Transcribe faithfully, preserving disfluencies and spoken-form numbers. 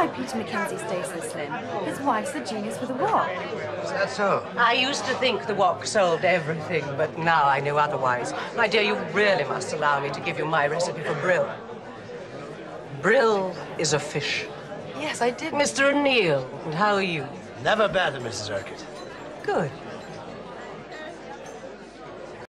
why Peter Mackenzie stays so slim. His wife's the genius for the wok. Is that so? I used to think the wok solved everything, but now I know otherwise. My dear, you really must allow me to give you my recipe for Brill. Brill is a fish. Yes, I did. Mister O'Neill, and how are you? Never better, Missus Urquhart. Good.